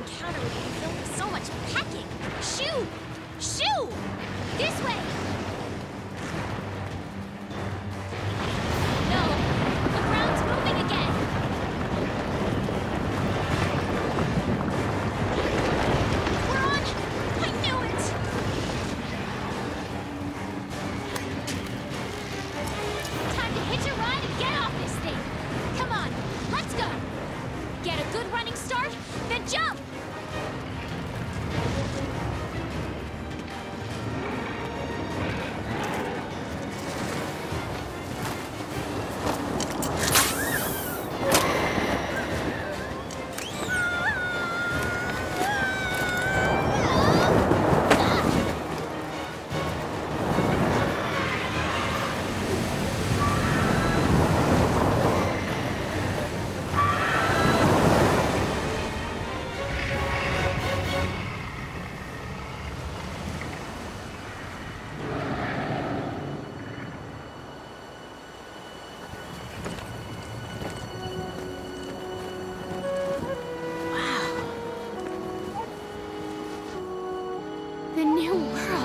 encounter would be filled with so much packing. Shoo! Shoo! This way! No! The ground's moving again! We're on! I knew it! Time to hitch a ride and get off this thing! Come on, let's go! Get a good running start, then jump! The new world.